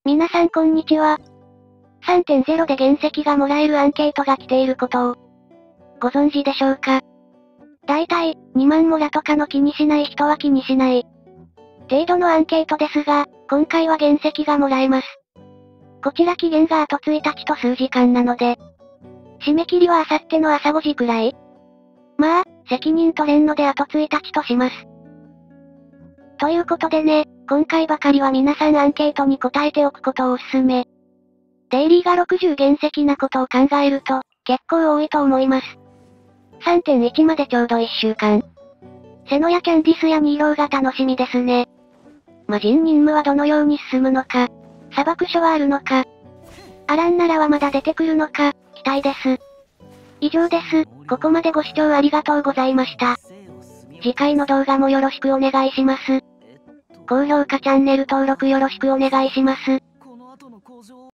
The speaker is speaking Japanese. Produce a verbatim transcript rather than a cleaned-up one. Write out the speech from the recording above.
皆さんこんにちは。さんてんゼロ で原石がもらえるアンケートが来ていることを、ご存知でしょうか？だいたい、にまんもらとかの気にしない人は気にしない。程度のアンケートですが、今回は原石がもらえます。こちら期限があとついたちと数時間なので、締め切りはあさっての朝ごじくらい。まあ、責任取れんのであとついたちとします。ということでね、今回ばかりは皆さんアンケートに答えておくことをお勧め。デイリーがろくじゅう原石なことを考えると、結構多いと思います。さんてんいち までちょうどいっしゅうかん。セノやキャンディスやニーローが楽しみですね。魔人任務はどのように進むのか。砂漠書はあるのか。アランナラはまだ出てくるのか、期待です。以上です。ここまでご視聴ありがとうございました。次回の動画もよろしくお願いします。高評価チャンネル登録よろしくお願いします。